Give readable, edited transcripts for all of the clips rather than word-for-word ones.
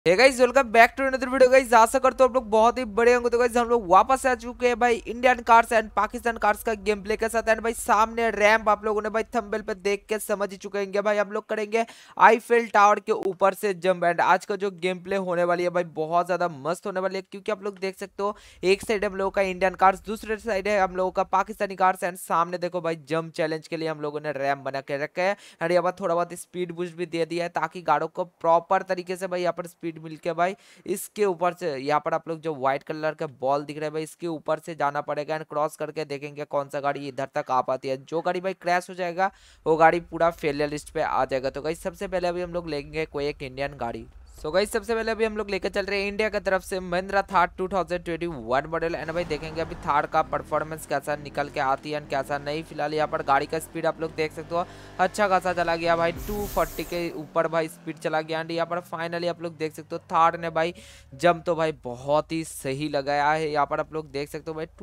Hey guys, welcome back to another video guys. आशा करता हूं आप लोग बहुत ही बड़े होंगे। तो गाइस हम लोग वापस आ चुके हैं भाई Indian cars and Pakistan cars का गेम प्ले के साथ। एंड भाई सामने रैंप आप लोगों ने भाई थंबनेल पे देख के समझ ही चुके होंगे भाई हम लोग करेंगे आईफेल टावर के ऊपर से जंप। एंड आज का जो गेम प्ले होने वाली है भाई बहुत ज्यादा मस्त होने वाली है, क्योंकि आप लोग देख सकते हो एक साइड हम लोगों का इंडियन कार्स, दूसरे साइड है हम लोगों का पाकिस्तानी कार्स। एंड सामने देखो भाई जंप चैलेंज के लिए हम लोगों ने रैंप बना के रखा है। एंड यहाँ पर थोड़ा बहुत स्पीड बूस्ट भी दे दिया है ताकि गाड़ों को प्रॉपर तरीके से भाई यहाँ पर स्पीड मिल के भाई इसके ऊपर से यहाँ पर आप लोग जो व्हाइट कलर का बॉल दिख रहा है भाई इसके ऊपर से जाना पड़ेगा। एंड क्रॉस करके देखेंगे कौन सा गाड़ी इधर तक आ पाती है। जो गाड़ी भाई क्रैश हो जाएगा वो गाड़ी पूरा फेलियर लिस्ट पे आ जाएगा। तो गाइस सबसे पहले अभी हम लोग लेंगे कोई एक इंडियन गाड़ी। सो गाइस सबसे पहले अभी हम लोग लेकर चल रहे हैं इंडिया की तरफ से महिंद्रा थार 2021 मॉडल। एंड भाई देखेंगे अभी थार का परफॉर्मेंस कैसा निकल के आती है एंड कैसा नहीं। फिलहाल यहाँ पर गाड़ी का स्पीड आप लोग देख सकते हो अच्छा खासा चला गया भाई, 240 के ऊपर भाई स्पीड चला गया। एंड यहाँ पर फाइनली आप लोग देख सकते हो थार ने भाई जंप तो भाई बहुत ही सही लगाया है। यहाँ पर आप लोग देख सकते हो भाई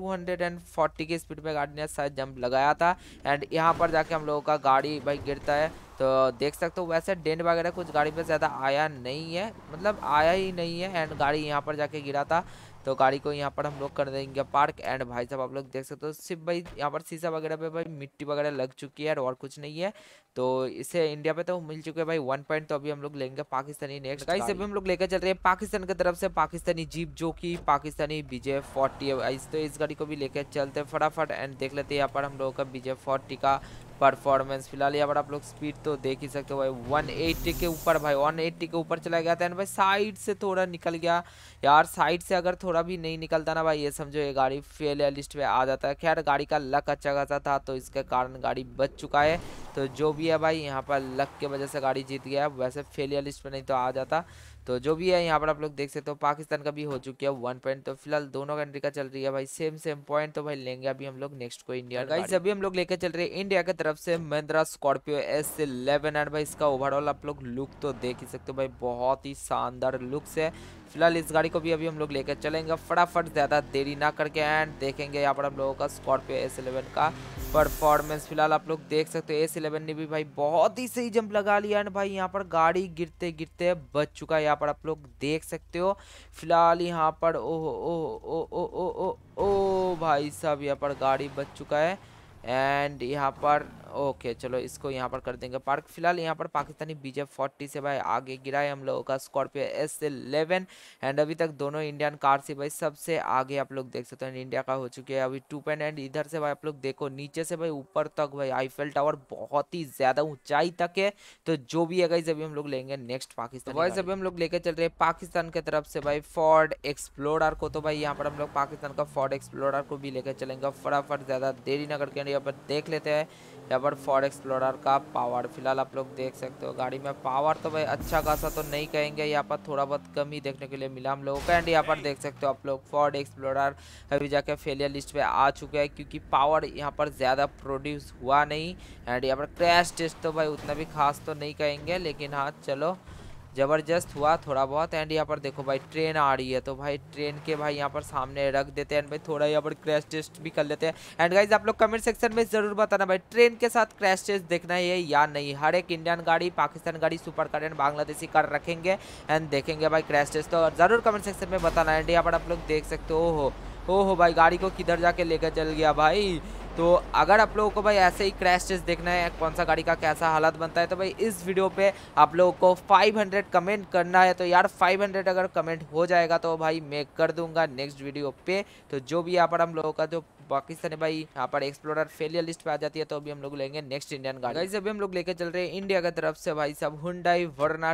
240 की स्पीड पे गाड़ी ने शायद जंप लगाया था। एंड यहाँ पर जाके हम लोगों का गाड़ी भाई गिरता है। तो देख सकते हो वैसे डेंट वगैरह कुछ गाड़ी पे ज़्यादा आया नहीं है, मतलब आया ही नहीं है। एंड गाड़ी यहाँ पर जाके गिरा था तो गाड़ी को यहाँ पर हम लोग कर देंगे पार्क। एंड भाई साहब आप लोग देख सकते हो सिर्फ भाई यहाँ पर शीशा वगैरह पे भाई मिट्टी वगैरह लग चुकी है और कुछ नहीं है। तो इसे इंडिया पे तो मिल चुके हैं भाई 1 पॉइंट। तो अभी हम लोग लेंगे पाकिस्तानी नेक्स्ट गाइस। अभी हम लोग लेकर चल रहे हैं पाकिस्तान की तरफ से पाकिस्तानी जीप, जो कि पाकिस्तानी BJ40 है। तो इस गाड़ी को भी लेकर चलते हैं फटाफट एंड देख लेते हैं यहाँ पर हम लोगों का BJ40 का परफॉर्मेंस। फिलहाल यहाँ पर आप लोग स्पीड तो देख ही सकते हो भाई 180 के ऊपर, भाई 180 के ऊपर चला गया था। एंड भाई साइड से थोड़ा निकल गया यार, साइड से अगर थोड़ा भी नहीं निकलता ना भाई ये समझो ये गाड़ी फेलियर लिस्ट पे आ जाता है। खैर गाड़ी का लक अच्छा खासा था तो इसके कारण गाड़ी बच चुका है। तो जो भी है भाई यहाँ पर लक के वजह से गाड़ी जीत गया है, वैसे फेलियर लिस्ट पे नहीं तो आ जाता। तो जो भी है यहाँ पर आप लोग देख सकते हो पाकिस्तान का भी हो चुकी है 1 पॉइंट। तो फिलहाल दोनों कंट्री का चल रही है भाई सेम सेम पॉइंट। तो भाई लेंगे अभी हम लोग नेक्स्ट को इंडिया गाइस। अभी हम लोग लेकर चल रहे हैं इंडिया की तरफ से महिंद्रा स्कॉर्पियो S11। एंड भाई इसका ओवरऑल आप लोग लुक तो देख ही सकते हो भाई बहुत ही शानदार लुक्स है। फिलहाल इस गाड़ी को भी अभी हम लोग लेकर चलेंगे फटाफट ज़्यादा देरी ना करके। एंड देखेंगे यहाँ पर हम लोगों का स्कॉर्पियो S11 का परफॉर्मेंस। फिलहाल आप लोग देख सकते हो S11 ने भी भाई बहुत ही सही जंप लगा लिया। एंड भाई यहाँ पर गाड़ी गिरते गिरते बच चुका है, यहाँ पर आप लोग देख सकते हो। फिलहाल यहाँ पर ओह ओह ओ ओ ओ ओ ओ भाई साहब यहाँ पर गाड़ी बच चुका है। एंड यहाँ पर ओके चलो इसको यहाँ पर कर देंगे पार्क। फिलहाल यहाँ पर पाकिस्तानी BJ40 से भाई आगे गिरा है हम लोगों का स्कॉर्पियो S11। एंड अभी तक दोनों इंडियन कार से भाई सबसे आगे आप लोग देख सकते हैं इंडिया का हो चुकी है अभी 2 पॉइंट। एंड इधर से भाई आप लोग देखो नीचे से भाई ऊपर तक भाई आईफेल टावर बहुत ही ज्यादा ऊंचाई तक है। तो जो भी है गाइस अभी हम लोग लेंगे नेक्स्ट पाकिस्तान गाइस। अभी हम लोग लेकर चल रहे हैं पाकिस्तान की तरफ से भाई फोर्ड एक्सप्लोरर को। तो भाई यहाँ पर हम लोग पाकिस्तान का फोर्ड एक्सप्लोरर को भी लेकर चलेंगे फटाफट ज़्यादा देरी ना करके। यहाँ पर देख लेते हैं यहाँ पर फोर्ड एक्सप्लोरर का पावर। फिलहाल आप लोग देख सकते हो गाड़ी में पावर तो भाई अच्छा खासा तो नहीं कहेंगे, यहाँ पर थोड़ा बहुत कम ही देखने के लिए मिला हम लोगों का। एंड यहाँ पर देख सकते हो आप लोग फोर्ड एक्सप्लोरर अभी जाके फेलियर लिस्ट पे आ चुका है, क्योंकि पावर यहाँ पर ज़्यादा प्रोड्यूस हुआ नहीं। एंड यहाँ पर क्रैश टेस्ट तो भाई उतना भी खास तो नहीं कहेंगे, लेकिन हाँ चलो जबरदस्त हुआ थोड़ा बहुत। एंड यहाँ पर देखो भाई ट्रेन आ रही है तो भाई ट्रेन के भाई यहाँ पर सामने रख देते हैं। एंड भाई थोड़ा यहाँ पर क्रैश टेस्ट भी कर लेते हैं। एंड गाइज आप लोग कमेंट सेक्शन में जरूर बताना भाई ट्रेन के साथ क्रैश टेस्ट देखना है या नहीं। हर एक इंडियन गाड़ी, पाकिस्तान गाड़ी, super car and Bangladeshi car रखेंगे एंड देखेंगे भाई क्रैश टेस्ट। तो जरूर कमेंट सेक्शन में बताना। एंड यहाँ पर आप लोग देख सकते हो ओहो भाई गाड़ी को किधर जाके लेकर चल गया भाई। तो अगर आप लोगों को भाई ऐसे ही क्रैश टेस्ट देखना है कौन सा गाड़ी का कैसा हालत बनता है तो भाई इस वीडियो पे आप लोगों को 500 कमेंट करना है। तो यार 500 अगर कमेंट हो जाएगा तो भाई मैं कर दूंगा नेक्स्ट वीडियो पे। तो जो भी यहाँ पर हम लोगों का जो पाकिस्तान है भाई यहाँ पर एक्सप्लोरर फेलियर लिस्ट पे आ जाती है तो अभी हम लोग लेंगे नेक्स्ट इंडियन गाड़ी। गाइस अभी हम लोग लेकर चल रहे हैं इंडिया की तरफ से भाई साहब हुंडई वर्ना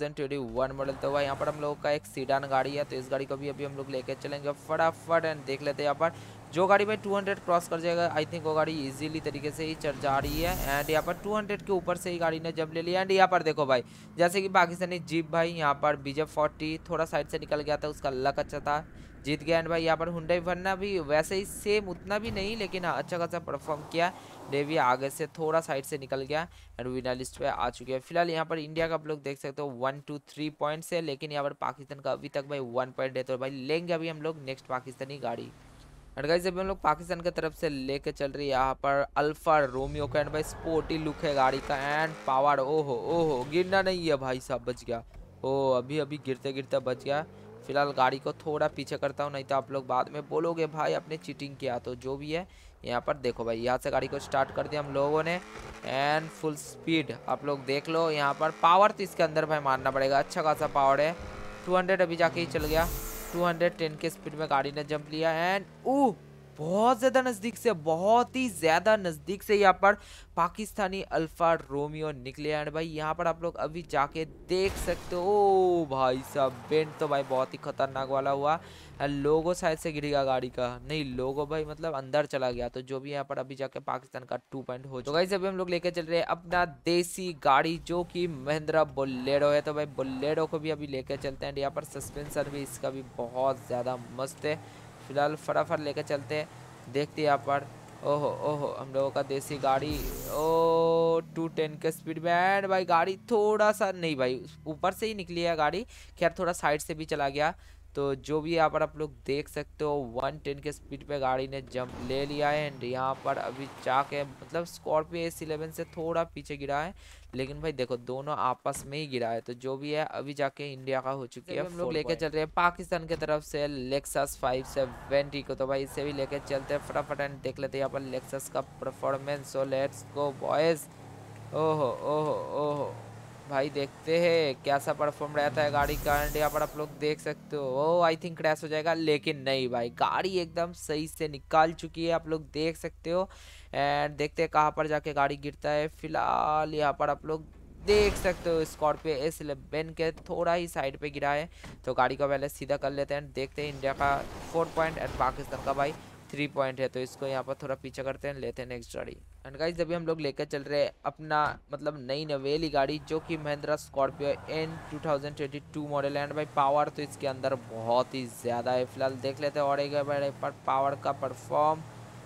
2021 मॉडल। तो भाई यहाँ पर हम लोगों का एक सीडान गाड़ी है तो इस गाड़ी को भी अभी हम लोग लेकर चलेंगे फटाफट। एंड देख लेते हैं यहाँ पर जो गाड़ी भाई 200 क्रॉस कर जाएगा आई थिंक वो गाड़ी इजीली तरीके से ही चल जा रही है। एंड यहाँ पर 200 के ऊपर से ही गाड़ी ने जंप ले लिया। एंड यहाँ पर देखो भाई जैसे कि पाकिस्तानी जीप भाई यहाँ पर BJ40 थोड़ा साइड से निकल गया था, उसका लक अच्छा था, जीत गया। एंड भाई यहाँ पर हुंडई वर्ना भी वैसे ही सेम उतना भी नहीं, लेकिन हाँ अच्छा खासा परफॉर्म किया। डेवी आगे से थोड़ा साइड से निकल गया एंड विनर लिस्ट पे आ चुके हैं। फिलहाल यहाँ पर इंडिया का आप लोग देख सकते हो 1 2 3 पॉइंट्स है, लेकिन यहाँ पर पाकिस्तान का अभी तक भाई 1 पॉइंट है। तो भाई लेंगे अभी हम लोग नेक्स्ट पाकिस्तानी गाड़ी। एंड गाइस अभी हम लोग पाकिस्तान की तरफ से लेके चल रही है यहाँ पर अल्फा रोमियो का। एंड भाई स्पोर्टी लुक है गाड़ी का एंड पावर ओहो ओहो गिरना नहीं है भाई साहब, बच गया। ओ अभी अभी गिरते गिरते बच गया। फिलहाल गाड़ी को थोड़ा पीछे करता हूँ, नहीं तो आप लोग बाद में बोलोगे भाई आपने चीटिंग किया। तो जो भी है यहाँ पर देखो भाई, यहाँ से गाड़ी को स्टार्ट कर दिया हम लोगों ने एंड फुल स्पीड। आप लोग देख लो यहाँ पर पावर तो इसके अंदर भाई मानना पड़ेगा, अच्छा खासा पावर है। 200 अभी जाके ही चल गया। 210 के स्पीड में गाड़ी ने जंप लिया एंड बहुत ज्यादा नजदीक से, बहुत ही ज्यादा नजदीक से यहाँ पर पाकिस्तानी अल्फा रोमियो निकले। एंड भाई यहाँ पर आप लोग अभी जाके देख सकते हो। ओ भाई साहब बेंड तो भाई बहुत ही खतरनाक वाला हुआ। लोगो शायद से गिरेगा गाड़ी का, नहीं लोगो भाई मतलब अंदर चला गया। तो जो भी यहाँ पर अभी जाके पाकिस्तान का 2 पॉइंट हो। तो गाइस अभी हम लोग लेके चल रहे हैं अपना देसी गाड़ी जो कि महिंद्रा बोलेरो है। तो भाई बोलेरो को भी अभी लेके चलते हैं। यहाँ पर सस्पेंशन भी इसका भी बहुत ज्यादा मस्त है। फिलहाल फटाफट लेके चलते हैं, देखते हैं यहाँ पर। ओहो ओहो हम लोगों का देसी गाड़ी, ओ 210 के स्पीड में। एंड भाई गाड़ी थोड़ा सा नहीं भाई ऊपर से ही निकली है गाड़ी, खैर थोड़ा साइड से भी चला गया। तो जो भी यहाँ पर आप लोग देख सकते हो 110 के स्पीड पे गाड़ी ने जंप ले लिया है। एंड यहाँ पर अभी जाके मतलब स्कॉर्पियो S11 से थोड़ा पीछे गिरा है, लेकिन भाई देखो दोनों आपस में ही गिरा है। तो जो भी है अभी जाके इंडिया का हो चुकी है। हम लोग लेके चल रहे हैं पाकिस्तान की तरफ से लेक्सस 570 को। तो भाई इसे भी लेके चलते हैं फटाफट एंड देख लेते हैं यहाँ पर लेक्सस का performance. So let's go boys. ओहो ओहो ओहो भाई देखते हैं कैसा परफॉर्म रहता है गाड़ी का। एंड यहाँ पर आप लोग देख सकते हो, ओ आई थिंक क्रैश हो जाएगा, लेकिन नहीं भाई गाड़ी एकदम सही से निकाल चुकी है, आप लोग देख सकते हो। एंड देखते हैं कहाँ पर जाके गाड़ी गिरता है। फिलहाल यहाँ पर आप लोग देख सकते हो स्कॉर्पियो S11 के थोड़ा ही साइड पे गिरा है। तो गाड़ी को पहले सीधा कर लेते हैं, देखते हैं इंडिया का 4 पॉइंट एंड पाकिस्तान का भाई 3 पॉइंट है। तो इसको यहाँ पर थोड़ा पीछे करते हैं, लेते हैं नेक्स्ट गाड़ी। एंड गाइस अभी हम लोग लेकर चल रहे हैं अपना मतलब नई नवेली गाड़ी जो कि महिंद्रा स्कॉर्पियो N 2022 मॉडल है। एंड भाई पावर तो इसके अंदर बहुत ही ज़्यादा है। फिलहाल देख लेते हैं और एक बार पर पावर का परफॉर्म।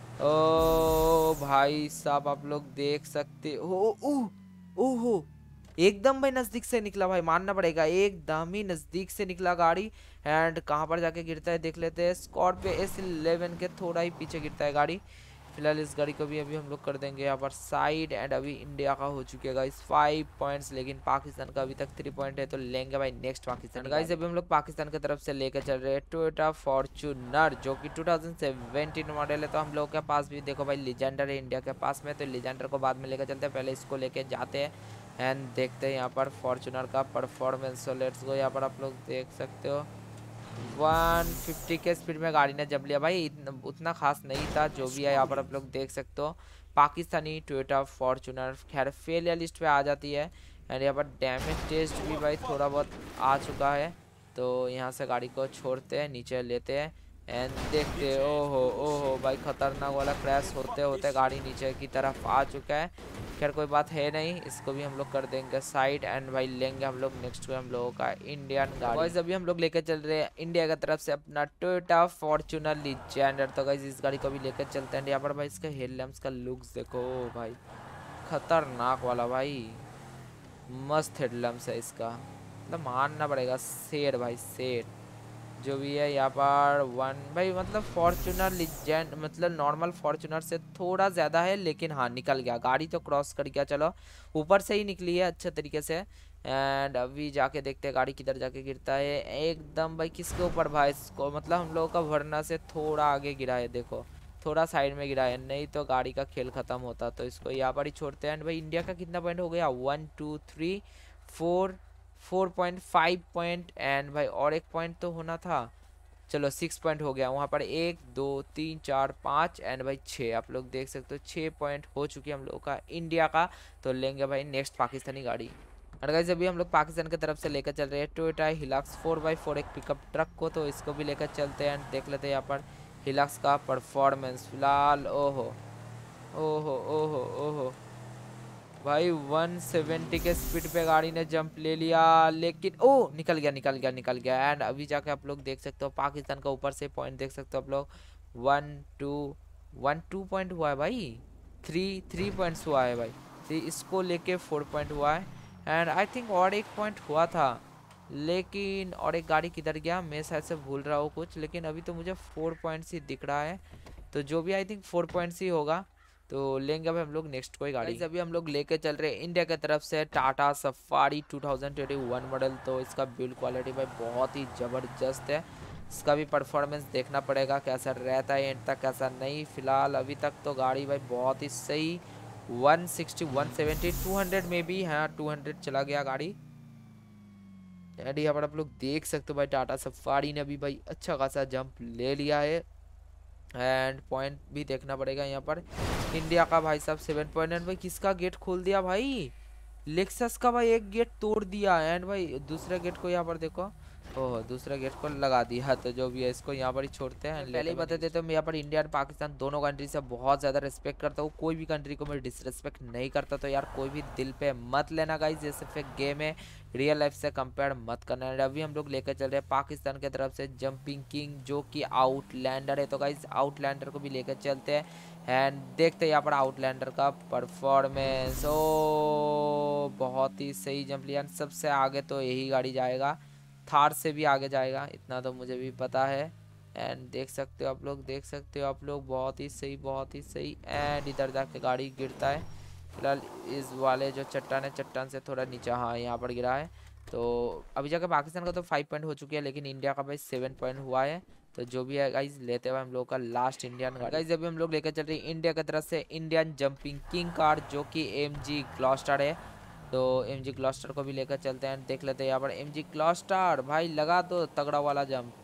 ओ भाई साहब आप लोग देख सकते हो, ओहो एकदम भाई नजदीक से निकला भाई, मानना पड़ेगा एकदम ही नजदीक से निकला गाड़ी। एंड कहाँ पर जाके गिरता है देख लेते हैं, स्कॉर्पियो S11 के थोड़ा ही पीछे गिरता है गाड़ी। फिलहाल इस गाड़ी को भी अभी हम लोग कर देंगे यहाँ पर साइड। एंड अभी इंडिया का हो चुकेगा इस 5 पॉइंट्स, लेकिन पाकिस्तान का अभी तक 3 पॉइंट है। तो लेंगे भाई नेक्स्ट पाकिस्तान। गाइस अभी हम लोग पाकिस्तान की तरफ से लेकर चल रहे हैं टोयोटा फॉर्च्यूनर जो कि 2017 मॉडल है। तो हम लोग के पास भी देखो भाई लेजेंडर है इंडिया के पास में। तो लेजेंडर को बाद में लेकर चलते हैं, पहले इसको लेके जाते हैं एंड देखते हैं यहाँ पर फॉर्च्यूनर का परफॉर्मेंस। So let's go. यहाँ पर आप लोग देख सकते हो 150 के स्पीड में गाड़ी ने जंप लिया भाई, उतना खास नहीं था। जो भी है यहाँ पर आप लोग देख सकते हो पाकिस्तानी टोयोटा फॉर्च्यूनर खैर फेलियर लिस्ट पे आ जाती है। एंड यहाँ पर डैमेज टेस्ट भी भाई थोड़ा बहुत आ चुका है। तो यहाँ से गाड़ी को छोड़ते हैं, नीचे लेते हैं एंड देखते हैं। ओहो ओहो भाई खतरनाक वाला क्रैश होते होते गाड़ी नीचे की तरफ आ चुका है। खैर कोई बात है नहीं, इसको भी हम लोग कर देंगे साइड। एंड भाई लेंगे हम लोग नेक्स्ट हम लोगों का इंडियन गाड़ी। गाइस अभी हम लोग लेकर चल रहे हैं इंडिया की तरफ से अपना टोयोटा फॉर्च्यूनर लीजेंडर। तो गाइस इस गाड़ी को भी लेकर चलते हैं। यहाँ पर भाई इसका हेडलैम्प्स का लुक्स देखो भाई, खतरनाक वाला भाई, मस्त हेडलैम्प्स है इसका, मतलब मानना पड़ेगा शेर भाई शेर। जो भी है यहाँ पर वन भाई मतलब फॉर्च्यूनर लीजेंड मतलब नॉर्मल फॉर्च्यूनर से थोड़ा ज़्यादा है, लेकिन हाँ निकल गया, गाड़ी तो क्रॉस कर गया। चलो ऊपर से ही निकली है अच्छे तरीके से। एंड अभी जाके देखते हैं गाड़ी किधर जाके गिरता है। एकदम भाई किसके ऊपर भाई, इसको मतलब हम लोगों का वरना से थोड़ा आगे गिरा है, देखो थोड़ा साइड में गिरा है, नहीं तो गाड़ी का खेल ख़त्म होता। तो इसको यहाँ पर ही छोड़ते हैं। एंड भाई इंडिया का कितना पॉइंट हो गया, 1 2 3 4 4.5 पॉइंट। एंड भाई और एक पॉइंट तो होना था, चलो 6 पॉइंट हो गया। वहाँ पर 1 2 3 4 5 एंड भाई 6, आप लोग देख सकते हो 6 पॉइंट हो चुकी है हम लोगों का इंडिया का। तो लेंगे भाई नेक्स्ट पाकिस्तानी गाड़ी। और गाइस अभी हम लोग पाकिस्तान की तरफ से लेकर चल रहे हैं टोयोटा हिलक्स 4x4 एक पिकअप ट्रक को। तो इसको भी लेकर चलते हैं, देख लेते हैं यहाँ पर हिलक्स का परफॉर्मेंस। फिलहाल ओहो ओहो ओहो ओहो भाई 170 के स्पीड पे गाड़ी ने जंप ले लिया, लेकिन ओ निकल गया निकल गया निकल गया। एंड अभी जाके आप लोग देख सकते हो पाकिस्तान का ऊपर से पॉइंट देख सकते हो आप लोग, 1 2 पॉइंट हुआ है भाई, 3 पॉइंट्स हुआ है भाई। तो इसको लेके 4 पॉइंट हुआ है। एंड आई थिंक और एक पॉइंट हुआ था, लेकिन और एक गाड़ी किधर गया, मैं शायद से भूल रहा हूँ कुछ, लेकिन अभी तो मुझे 4 पॉइंट्स ही दिख रहा है। तो जो भी आई थिंक 4 पॉइंट्स ही होगा। तो लेंगे अब हम लोग नेक्स्ट कोई गाड़ी। अभी हम लोग लेके चल रहे हैं इंडिया की तरफ से टाटा सफारी 2021 मॉडल। तो इसका बिल्ड क्वालिटी भाई बहुत ही ज़बरदस्त है। इसका भी परफॉर्मेंस देखना पड़ेगा कैसा रहता है एंड तक कैसा नहीं। फिलहाल अभी तक तो गाड़ी भाई बहुत ही सही 160 170 200 में भी, हाँ 200 चला गया गाड़ी। एंड यहाँ पर आप लोग देख सकते हो भाई टाटा सफारी ने भी भाई अच्छा खासा जंप ले लिया है। एंड पॉइंट भी देखना पड़ेगा यहाँ पर इंडिया का भाई साहब 7 पॉइंट। एंड भाई किसका गेट खोल दिया भाई, लेक्सस का भाई एक गेट तोड़ दिया। एंड भाई दूसरे गेट को यहाँ पर देखो, ओह दूसरे गेट को लगा दिया। तो जो भी है इसको यहाँ पर ही छोड़ते हैं। पहले ही बता देते मैं यहाँ पर इंडिया और पाकिस्तान दोनों कंट्री से बहुत ज़्यादा रिस्पेक्ट करता हूँ। कोई भी कंट्री को मैं डिसरिस्पेक्ट नहीं करता। तो यार कोई भी दिल पे मत लेना गाइस, ये सिर्फ एक गेम है, रियल लाइफ से कंपेयर मत करना। एंड अभी हम लोग लेकर चल रहे हैं पाकिस्तान की तरफ से जंपिंग किंग जो कि आउटलैंडर है। तो गाइस आउटलैंडर को भी लेकर चलते हैं एंड देखते हैं यहाँ पर आउटलैंडर का परफॉर्मेंस। ओ बहुत ही सही जंप लिया। सबसे आगे तो यही गाड़ी जाएगा, थार से भी आगे जाएगा, इतना तो मुझे भी पता है। एंड देख सकते हो आप लोग, देख सकते हो आप लोग, बहुत ही सही बहुत ही सही। एंड इधर जाके गाड़ी गिरता है। फिलहाल इस वाले जो चट्टान है, चट्टान से थोड़ा नीचे, हाँ यहाँ पर गिरा है। तो अभी जाकर पाकिस्तान का तो 5 पॉइंट हो चुकी है, लेकिन इंडिया का भाई 7 पॉइंट हुआ है। तो जो भी है गाइज लेते हुए हम लोग का लास्ट इंडियन गाड़ी। गाइज अभी हम लोग लेकर चल रहे हैं इंडिया की तरफ से इंडियन जंपिंग किंग कार जो कि MG ग्लॉस्टर है। तो MG ग्लॉस्टर को भी लेकर चलते हैं, देख लेते हैं यहाँ पर MG ग्लॉस्टर भाई लगा दो तगड़ा वाला जंप।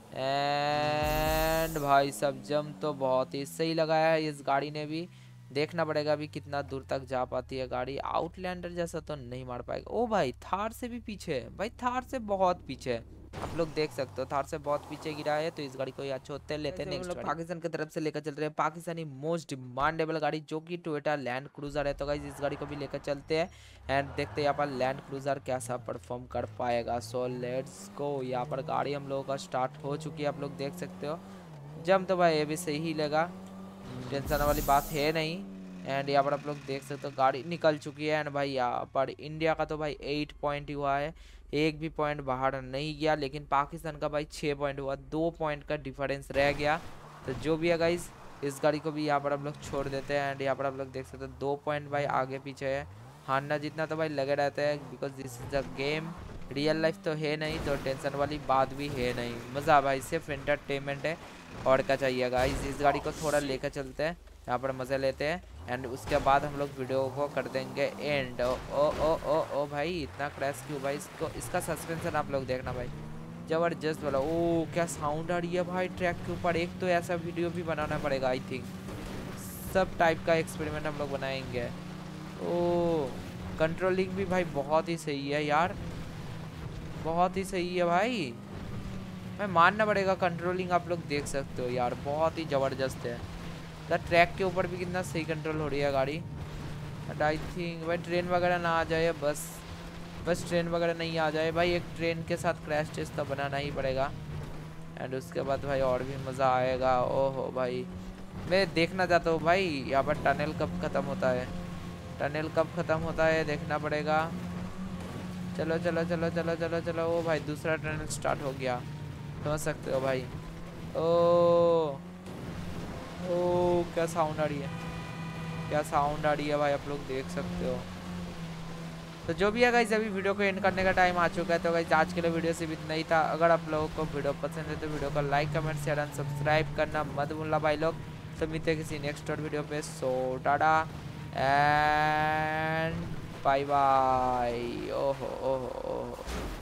एंड भाई सब जंप तो बहुत ही सही लगाया है इस गाड़ी ने भी। देखना पड़ेगा अभी कितना दूर तक जा पाती है गाड़ी। आउटलैंडर जैसा तो नहीं मार पाएगा। ओ भाई थार से भी पीछे है भाई, थार से बहुत पीछे है, आप लोग देख सकते हो थार से बहुत पीछे गिरा है। तो इस गाड़ी को अच्छे होते लेते हैं नेक्स्ट गाड़ी। पाकिस्तान की तरफ से लेकर चल रहे हैं पाकिस्तानी मोस्ट डिमांडेबल गाड़ी जो कि टोयोटा लैंड क्रूजर है। तो गाइस इस गाड़ी को भी लेकर चलते हैं एंड देखते हैं यहाँ पर लैंड क्रूजर कैसा परफॉर्म कर पाएगा। So let's go. यहाँ पर गाड़ी हम लोगों का स्टार्ट हो चुकी है, आप लोग देख सकते हो। जम तो भाई ये भी सही ही लगा, टेंशन वाली बात है नहीं। एंड यहाँ पर आप लोग देख सकते हो गाड़ी निकल चुकी है। एंड भाई यहाँ पर इंडिया का तो भाई 8 पॉइंट ही हुआ है, एक भी पॉइंट बाहर नहीं गया। लेकिन पाकिस्तान का भाई 6 पॉइंट हुआ, 2 पॉइंट का डिफरेंस रह गया। तो जो भी है गाइज इस गाड़ी को भी यहाँ पर हम लोग छोड़ देते हैं। एंड यहाँ पर आप लोग देख सकते हो 2 पॉइंट भाई आगे पीछे है, हारना जितना तो भाई लगे रहते हैं। Because this is the game, real life तो है नहीं, तो टेंशन वाली बात भी है नहीं। मज़ा भाई सिर्फ एंटरटेनमेंट है और क्या चाहिए गाइज। इस गाड़ी को थोड़ा लेकर चलते हैं, यहाँ पर मज़े लेते हैं। एंड उसके बाद हम लोग वीडियो को कर देंगे एंड। ओ ओ ओ ओ ओ भाई इतना क्रैश क्यों भाई, इसको इसका सस्पेंशन आप लोग देखना भाई ज़बरदस्त वाला। ओ क्या साउंड आ रही है भाई ट्रैक के ऊपर। एक तो ऐसा वीडियो भी बनाना पड़ेगा आई थिंक, सब टाइप का एक्सपेरिमेंट हम लोग बनाएंगे। ओ कंट्रोलिंग भी भाई बहुत ही सही है यार, बहुत ही सही है भाई, मैं मानना पड़ेगा। कंट्रोलिंग आप लोग देख सकते हो यार बहुत ही ज़बरदस्त है। तो ट्रैक के ऊपर भी कितना सही कंट्रोल हो रही है गाड़ी। बट आई थिंक भाई ट्रेन वगैरह ना आ जाए, बस ट्रेन वगैरह नहीं आ जाए भाई। एक ट्रेन के साथ क्रैश टेस्ट तो बनाना ही पड़ेगा। एंड उसके बाद भाई और भी मज़ा आएगा। ओहो भाई मैं देखना चाहता हूँ भाई यहाँ पर टनल कब ख़त्म होता है, टनल कब ख़त्म होता है देखना पड़ेगा। चलो चलो चलो चलो चलो चलो। ओ भाई दूसरा टनल स्टार्ट हो गया, समझ सकते हो भाई। ओ क्या साउंड आ रही है, क्या साउंड आ रही है भाई, आप लोग देख सकते हो। तो जो भी है गाइस अभी वीडियो को एंड करने का टाइम आ चुका है। तो गाइस आज के लिए वीडियो से भी इतना ही था। अगर आप लोगों को वीडियो पसंद है तो वीडियो को like comment share and subscribe करना मत भूलना भाई लोग। तो मिलते हैं किसी नेक्स्ट और वीडियो पे। So tata and bye bye. ओहो ओहो ओहो।